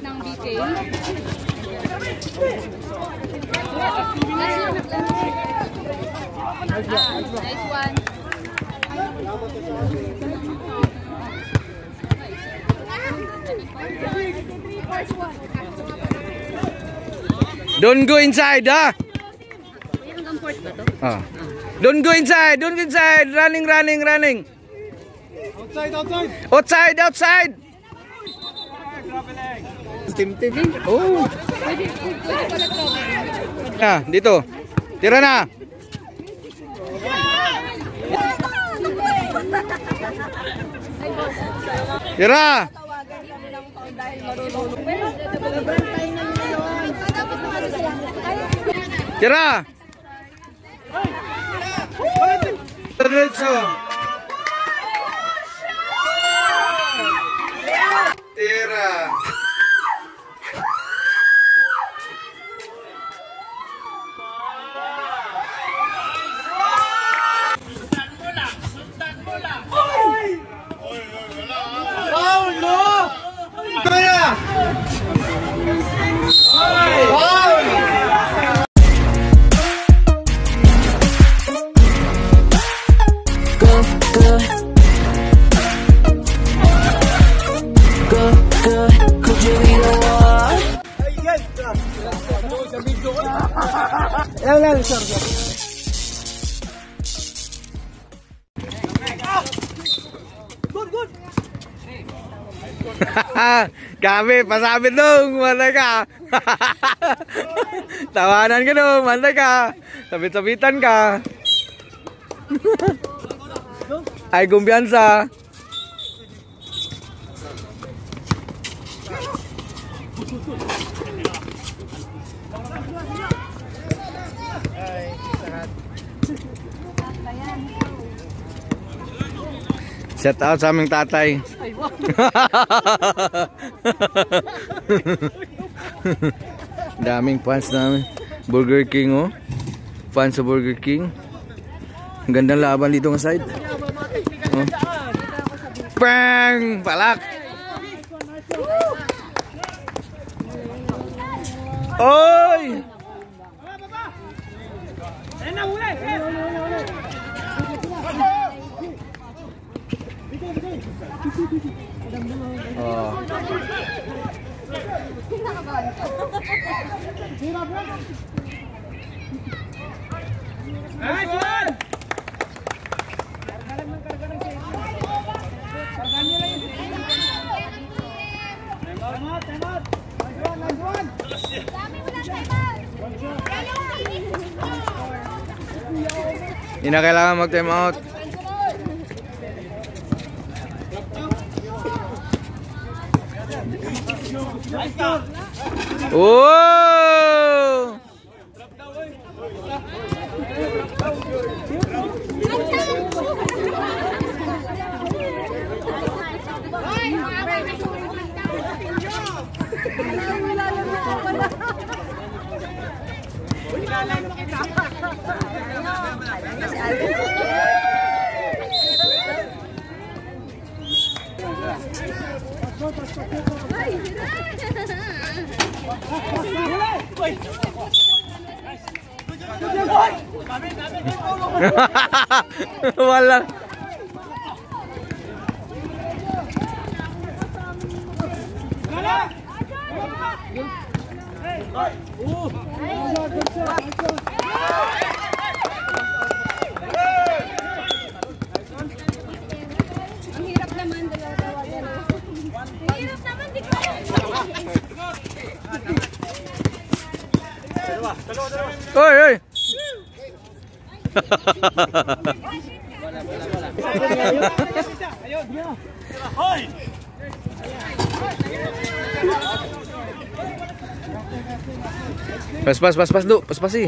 ng BK. Nice one. Don't go inside, ah. Don't go inside, don't go inside. Running. Outside. Oh. Nah, dito. Tira na. Tira. Tira. Diretso. Tira. Kami, pasabit dong, mantay ka. Tawanan ka dong, mantay ka. Sabit-sabitan ka. Ay, kumpiyansa. Shout out sa aming tatay. Daming fans namin. Burger King, oh. Fans sa Burger King. Ang gandang laban dito ng side. Oh. Bang! Palak! Oy! Oh. Nice one! Hindi na kailangan mag-time out. Oh! Wala. Ang hirap naman dalawa. Ang hirap naman di ko. Oy, oy. Pas lu, pas sih.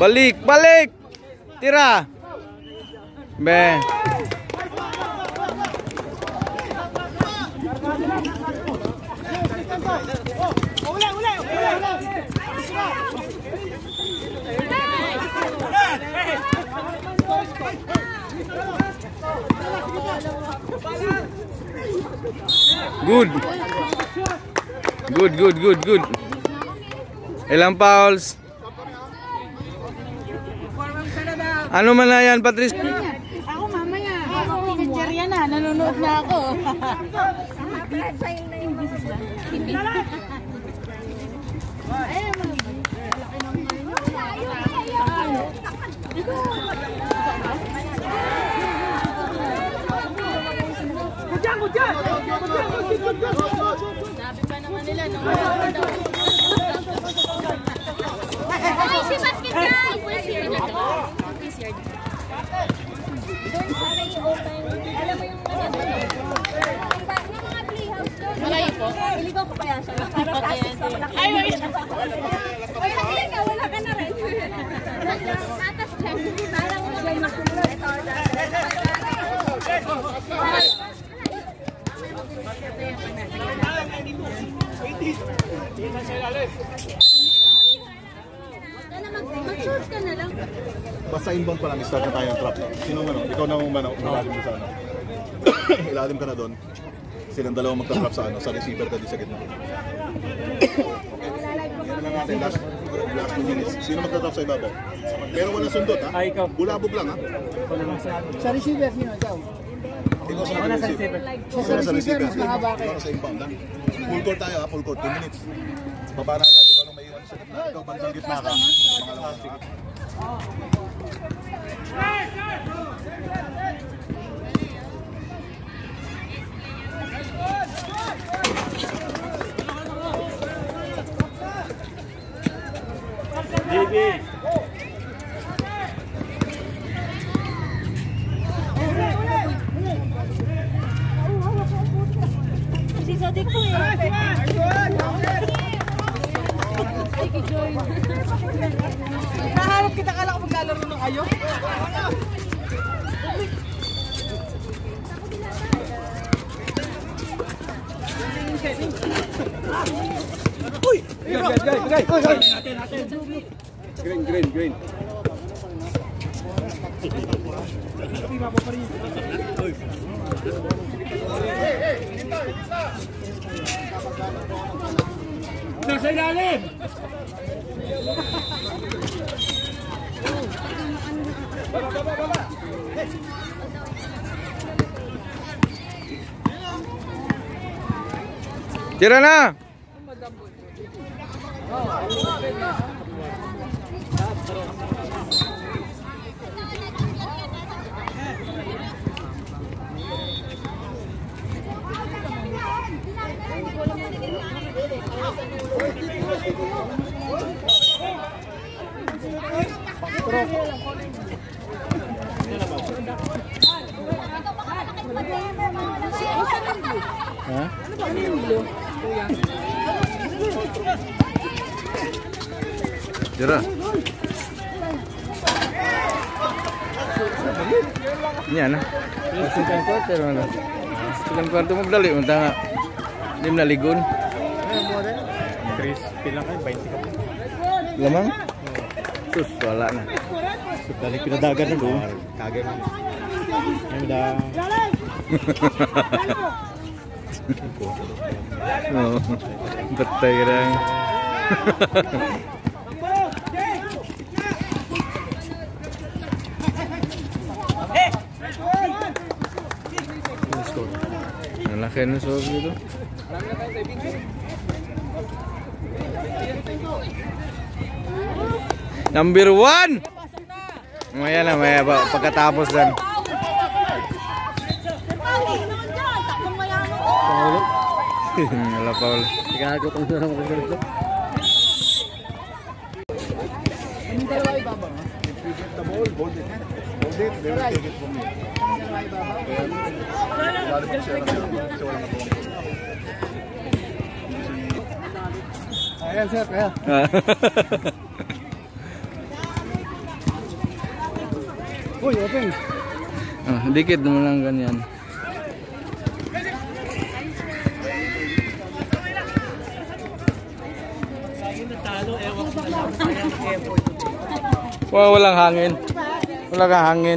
Balik, balik. Tira. Be. Good. Good, good, good, good. Ilang fouls? Ano man na yan, Patrice? Ako mamaya. Ako teacher na. Nanonood na ako. Sabi pa naman nila, no? Ay, si basket guys! Doon sa may open, alam mo yung mga playhouse doon. Malayo po? Iligaw ko kaya siya. Para practice pa pala. Ay, wala ka na rin. Atas dyan. Parang may makulot. Ito, mag-shoot ka na lang. Basta inbound pa lang, start na tayo ng trap. Sino man, ikaw na mong ilalim mo sa ano. Ilalim ka na doon. Silang dalawang magta-trap sa ano, sa receiver ka di sa gitna. Yan lang natin, last 2 minutes. Sino magta-trap sa ibabaw? Pero wala sundot ha? Ay, ikaw. Bulabog lang ha? Sa receiver, sino ikaw? Ikaw sa receiver. Sa receiver, ikaw sa inbound ha? Full court tayo ha, full court, 2 minutes. Baba na agad, ikaw lang may iwan sa gitna. Ikaw bandang gitna ka. Si Sodik ko eh. Naharap kita, kala ko maglalaro ng ayo. Uy! Green. Nasa ilalim! Tira na. Ha? Tira. Yan na. Second quarter mana? Second quarter mo dali unta nga. Di na ligon. Chris, pilang kayo? 20 ka po. Lamang? Sus, wala na. Dali pinadagan na doon. Kagay mo. Yan da. Oh, betay ka lang. Nalaki na sa dito. Number 1. Maya na, maya pagkatapos dan. Wala Paul. Gago tong na ako dito. Ang dalawa ibaba. The ball, hold it. Hold it, they will take it from me. Ayan sir, kaya. Uy, open. Dikit naman lang ganyan. Wow, walang hangin. Wala kang hangin.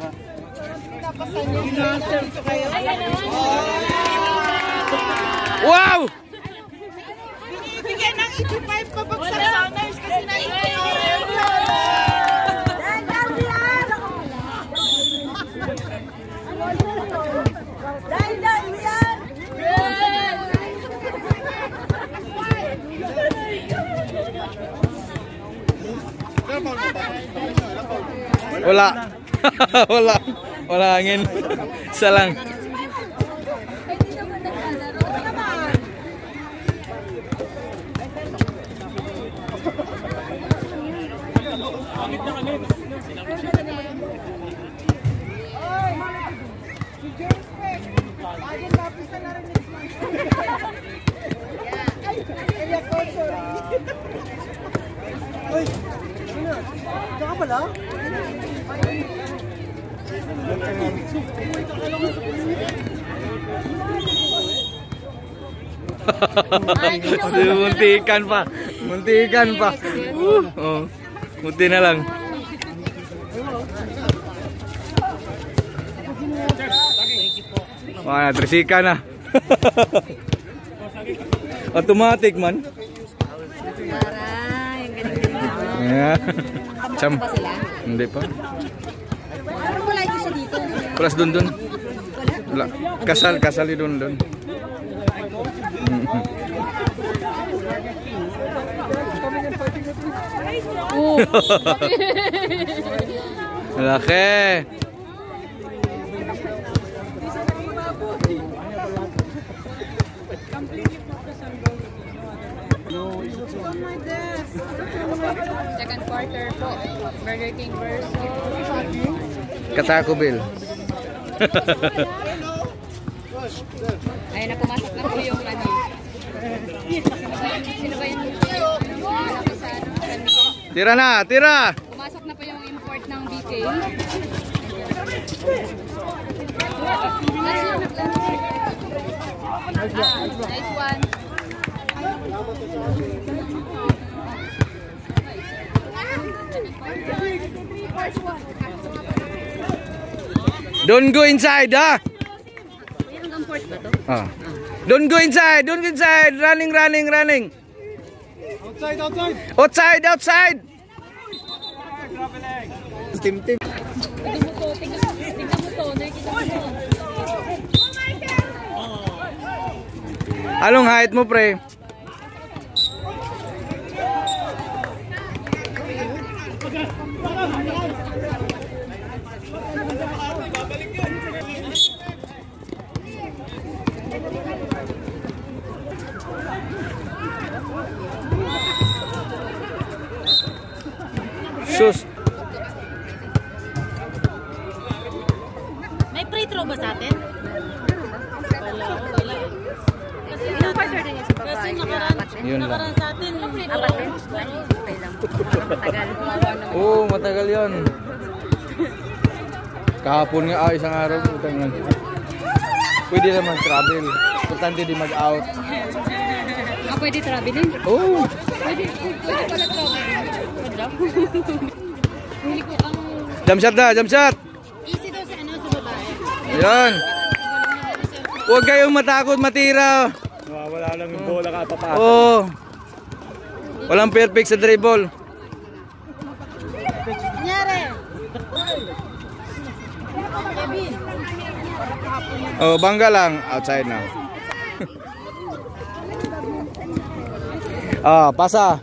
Wow! Bigyan ng 85 pabagsak sana kasi Wala. Wala hangin. Isa lang. Muntikan pa. Oh. Munti na lang. Wah, trisika na. Automatic man. Yeah. Cam. Hindi pa. Wala isa dito. Plus dun. Wala. Kasal dun. Laki. Second quarter po. Burger King versus Taco Bell. ayun na, pumasok na po yung ano. Sino ba yung Tira na. pumasok na po yung import ng BK. Nice one. Don't go inside, ha? Yung import ba to? Don't go inside. Running. Outside. Tim. Tingnan mo to. Nakikita mo to. Anong height mo, pre? Sus. May free throw ba sa atin? Wala. Kasi ilang quarter din yung sa baba? Kasi Yun lang. nakaraan sa atin. Apat din? Okay lang. Matagal. Oo, matagal yun. Kahapon nga, isang araw. Pwede naman travel. Importante di mag-out. Pwede traveling? Oo. Pwede pala traveling. Huli ko ang Jump shot. easy daw sa ano sa babae. Ayan. Huwag kayong matakot matira. Wala lang yung bola ka papasok. Oo. Walang perfect sa dribble. Nangyari. Kevin. Oh, bangga lang. Outside na. Pasa.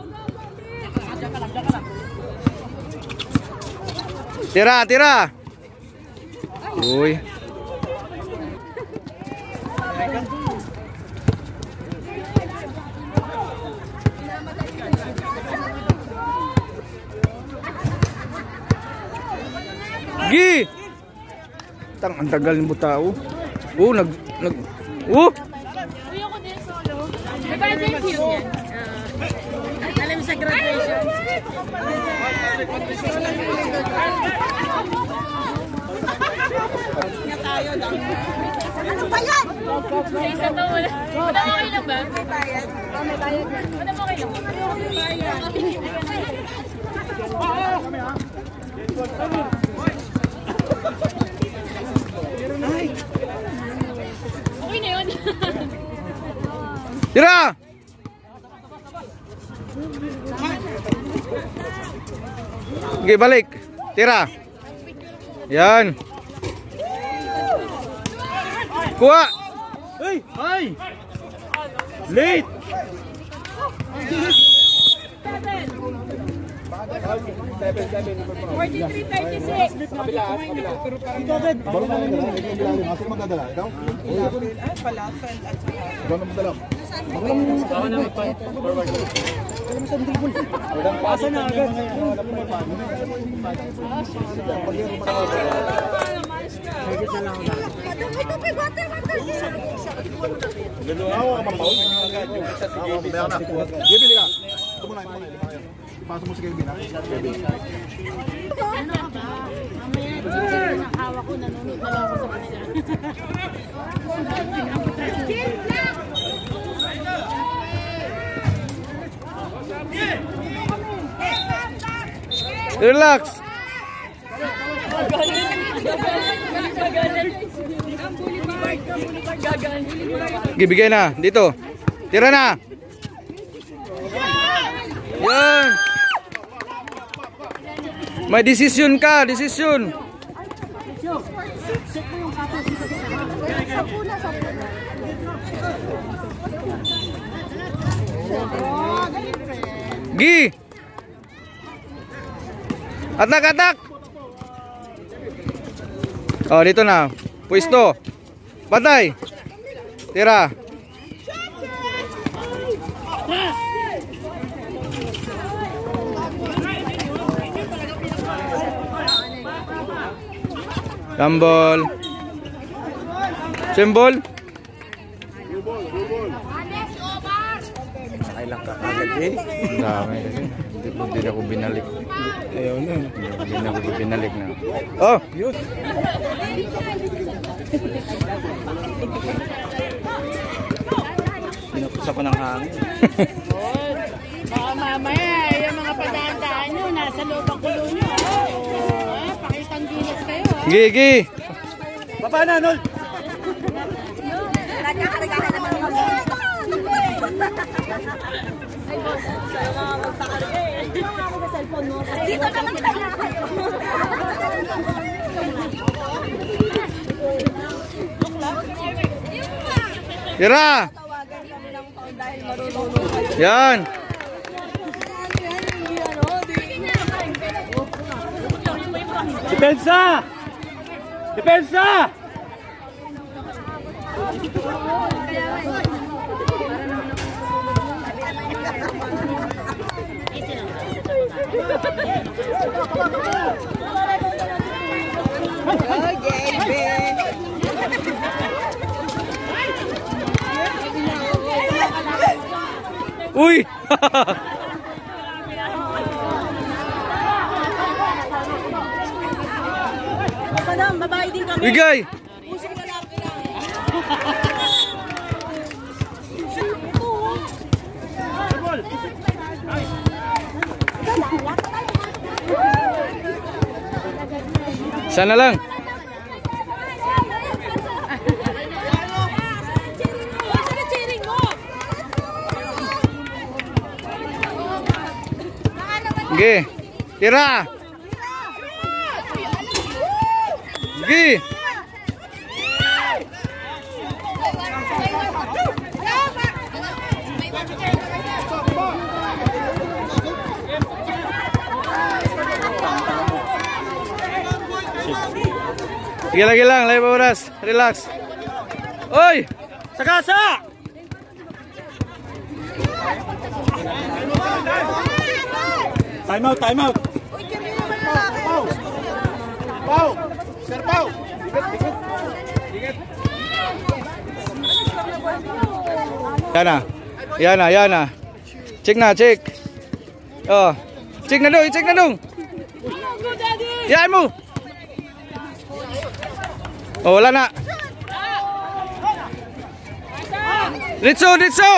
Tira. Uy. Gi. Ang tagal ng butao. Ayoko din solo. May pa-thank you. Alam sa graduation. Ano ba yan? Sa isa to, wala okay lang ba? May bayad. May bayad yan. Wala okay lang. Okay na yun. Tira! Okay, balik. Tira. Yan. Kuha. Hey! Ay! Late! 43-36. Baro na lang dala. Ikaw bilalim. Asa magdadala? Ikaw? Ay, falafel at ikaw na magdala. Ako na magpay. Pasa na agad. Luluhawa ka mapaw? Ako, meron na. Bibili ka. Ito muna, ito muna. Ipasok mo si Kevin, ha? Kevin. Nakawa ko, nanonood na lang ako sa kanila. Relax. Gibigay na. Dito. Tira na. Yan. May decision ka. Decision. Gi. Atak, atak. Oh, dito na. Pwesto. Patay. Tira. Tambol. Symbol. Nakailang ka agad eh. Dami kasi. Hindi na ako binalik. Ayaw na. Hindi na ako binalik na. Oh! Yun. Pinapusa ko ng hangin. Baka mamaya, yung mga padaan nyo, nasa loob ang kulo nyo. Pakitang gilas kayo. Gigi! Baba na, Nol! Nagkakaragahan naman mga dito naman tayo. Tira! Yan! Depensa! Depensa! Uy! Madam, babae din kami. Bigay! Pusong lalaki lang. Sana lang. Sige. Tira. Sige. Sige lang, lagi oras. Relax. Oy! Sagasa! Time out, time out. Pau! Sir Pau! Yan na. Yan na, yan na. Check na, check. Oh. I-check na dong, i-check na dong. Yan mo. Oh, wala na. Ritso, Ritso.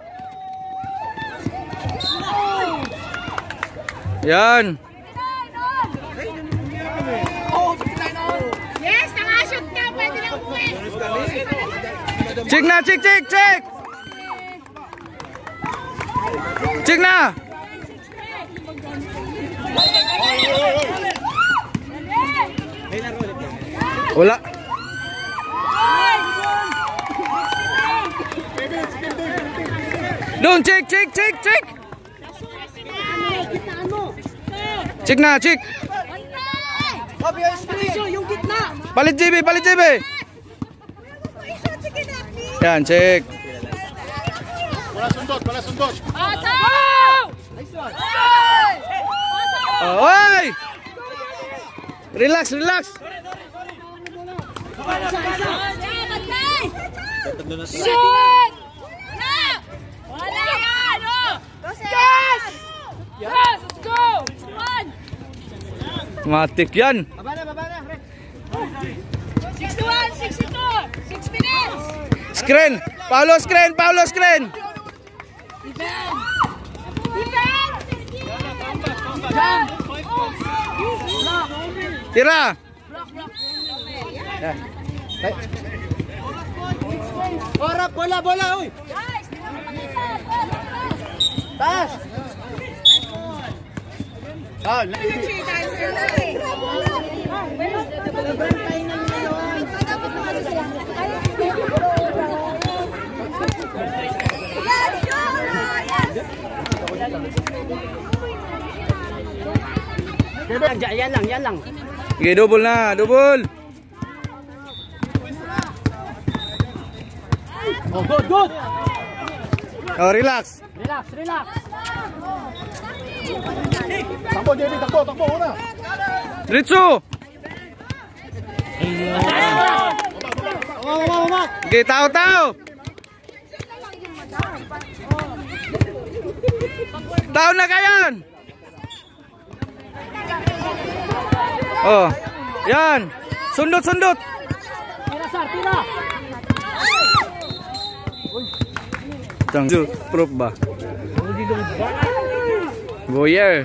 Yan. Yes, nakashoot ka. Pwede na umuwi. Check na, check, check, check. Check na. Wala. Don't check, check, check, check. Check na, check. Yung gitna. Palit JB, palit JB. Yan, check. Wala sundot, wala sundot. Oh, oy! Relax, relax. Shoot! Wala yan! Yes! Yes! Let's go! Matik yan. 61, 62, 6 minutes! Screen. Paulo screen, Paulo screen. Defend! Jump! Tira. Ora, bola, bola, uy. Taas. Ah, yan lang, yan lang. Okay, double na, double. Oh, good, good. Oh, relax. Relax, relax. Takbo, JB, takbo, takbo, una. Ritso. Okay, tao, tao. Tao na kayan. Oh, yan. Sundot, sundot. Tira, Sar, tira. Tangju, proof ba? Boyer.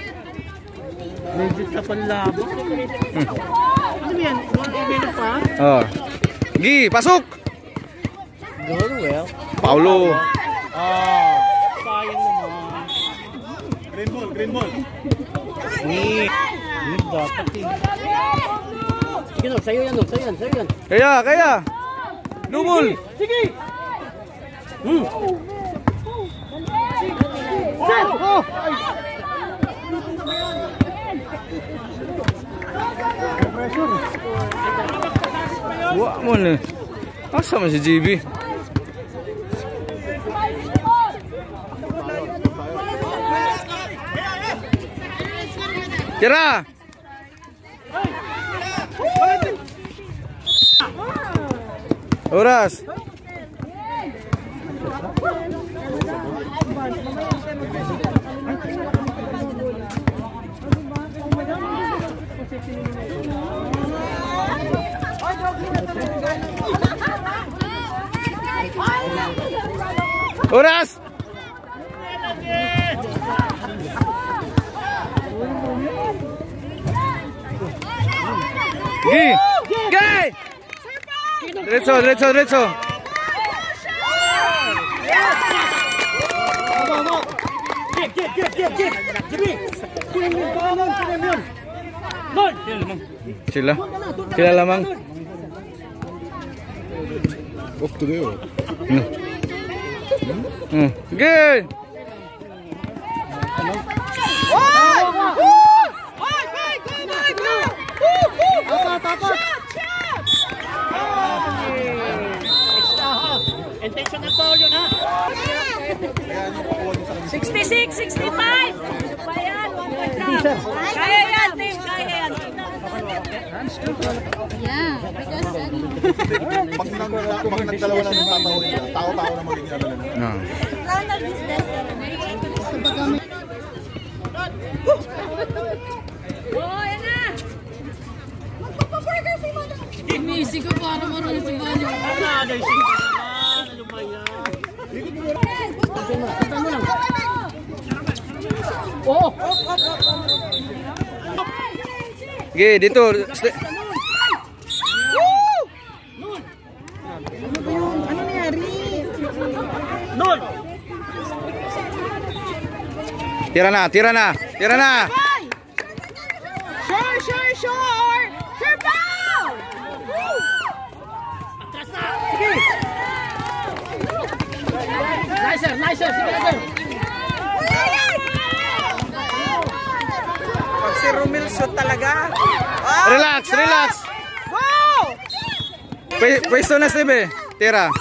Legit ka panlabo. Ano yan? 1 minute pa? Oh. Gi, pasok. Good, well. Paulo. Ah, sayang naman. Green ball, green ball. Ni dapat eh. Sige, no, sa'yo yan, no, sa'yo yan, sa'yo yan. Kaya, kaya. Double. Sige! Sir! Oh! Wah mo na. Asa man si JB? Tira. Oras. Oras. Gi. Gi. Diretso, diretso, diretso. Sila. Sila lamang. Off to the Good. Intentional foul yun, ha? 66, 65! Bayan, 1 point. Kaya yan, team. Kaya yan. Yeah, because... Pag nagdalawa na yung tao-tao na magiging ano nila. No. Misi ko para marunong si Banyo. Oh! Okay, dito. Ano nangyari? Tira na, tira na, tira na. Sure! Sure ball! Sige! Nicer! Sige, nicer! Pag si Romel shoot talaga. Relax. Wow! Pwesto na, Steve. Tira.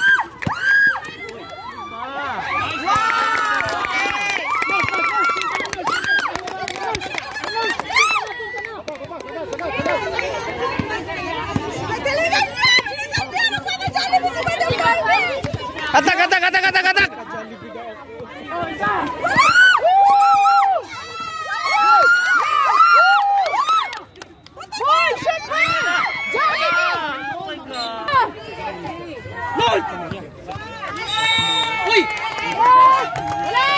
Atak. Uy! Wala!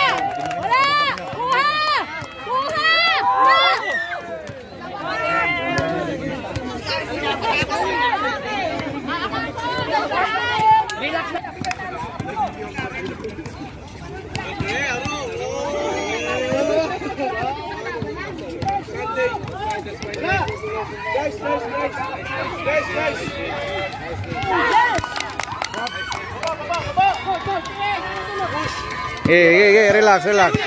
Kuha! Relax. Relax. Sige lang.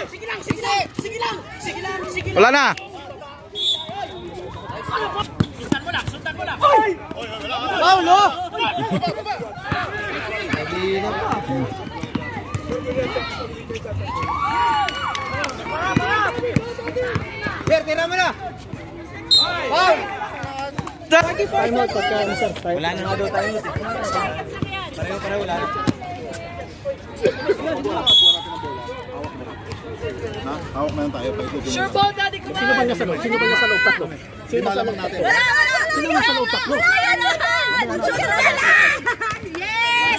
Wala na. Sundan mo lang. Paulo! Tira mo na! Time out pagka sir. Wala na nga daw time out. Pareho wala. Hawak na lang tayo. Sure ball, daddy, come on! Sino ba nasa loob? Tatlo? Sino nasa loob? natin. Sino nasa loob? Tatlo? Yes!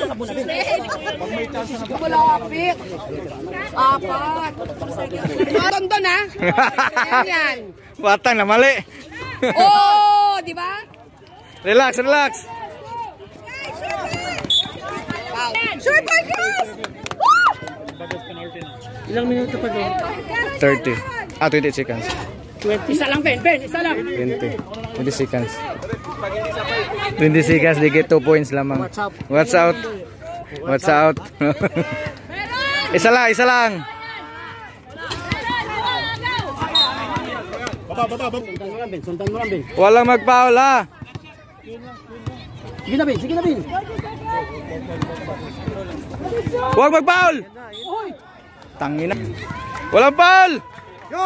Bulapik! Apat! Tondo na! Yan! Batang na mali. Oh! Di ba? Relax. Sure ball, guys! Ilang minuto pa doon? 30. 20 seconds. 20. Isa lang, Ben, isa lang! 20 seconds. 20 seconds, they get 2 points lamang. What's out? Isa lang. Baba. Sundan mo lang, Ben. Walang mag-foul, ha? Sige na, Ben. Huwag mag-foul! Tangina. Walang foul! Go!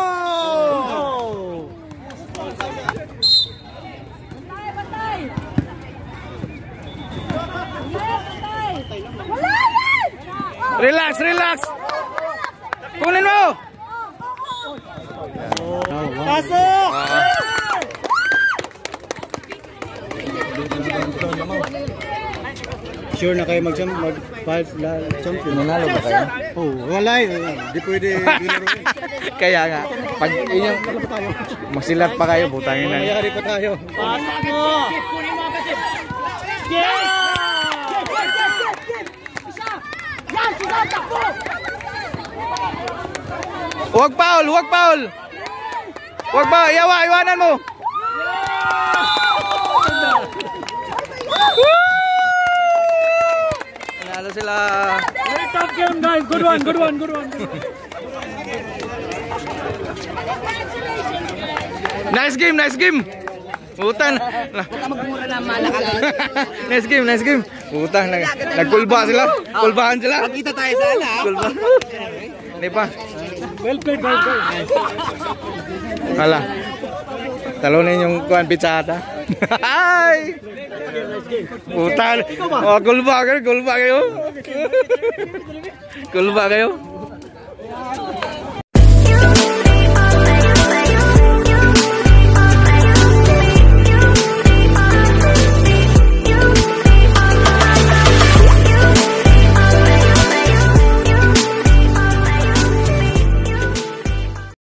Relax. Kunin mo! Pasok! Sure na kayo mag-champion. Nanalo ba kayo? Oh, wala di pwede bilaruin. Kaya nga, pag inyong masilat pa kayo, butangin na. Mayari pa tayo. Pasok mo! Kunin mo agad, yes! Yan! Sisa! Takbo! Huwag foul! Iwanan mo! Nanalo sila. Very tough game, guys. Good one. Nice game. Utang. Magmura na malakalan. Nice game. Utang. Nagkulba sila. Kulbahan sila. Magkita tayo sana. Kulba. Hindi pa. Well played. Hala. Talunin yung kuhan pizza ata. Ay! Utang. Oh, kulba kayo. Kulba kayo.